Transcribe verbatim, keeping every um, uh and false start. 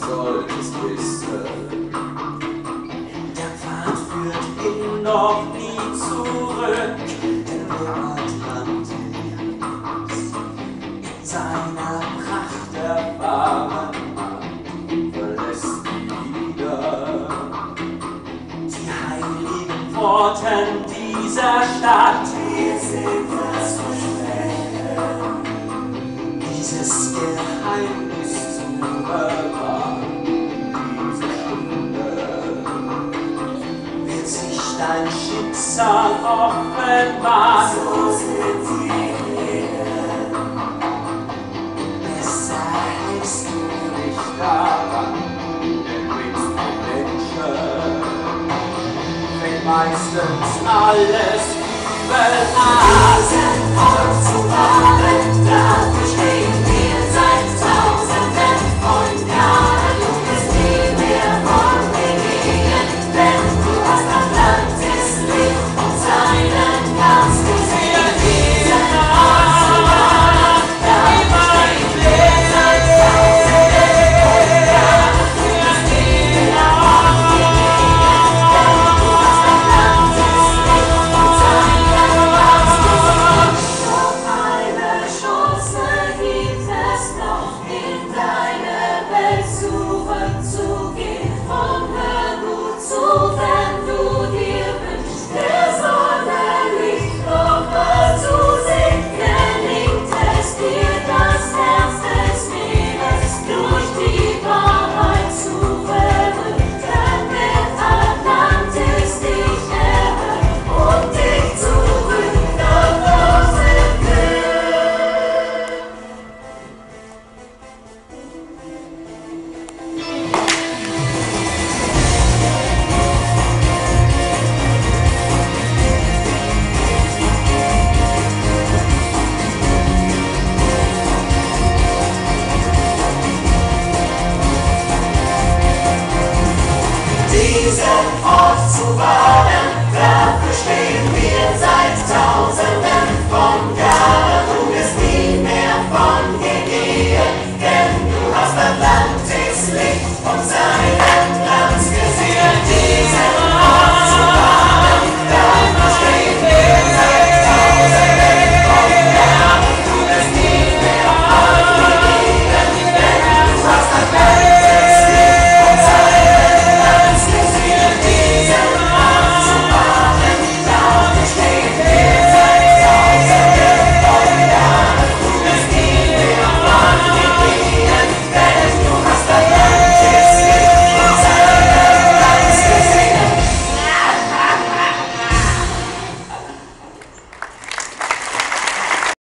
solltest wissen. Der Pfad führt hin, doch nie zurück. Denn der Atlantis in seiner Pracht erfahren verlässt wieder die heiligen Pforten dieser Stadt. Wir sind das Versprechen, dieses Geheimnis zu bewahren. Diese Stunde wird sich dein Schicksal offenbaren. So sind die Regeln, besser hältst du dich daran, denn mit den Menschen fängt meistens alles übel an. Diesen Ort zu wahren, dafür stehen wir seit Tausenden von Jahren. Du bist nie mehr von mir gegen, denn du hast Atlantis Licht und seinen Gast gesehen. Diesen Ort zu wahren, dafür stehen wir seit Tausenden von Jahren. Du bist nie mehr von mir gegen, denn du hast Atlantis Licht und seinen Gast gesehen. Noch eine Chance gibt es noch, in deine Welt zurückzugehen. Und hör gut zu, wenn du dir wünschst, der Sonne Licht nochmal zu sehen. Gelingt es dir, das Herz des Meeres durch die Wahrheit zu verrühren, dann wird Atlantis dich erhören und dich zurück nach Hause führen. Diesen Ort zu wahren,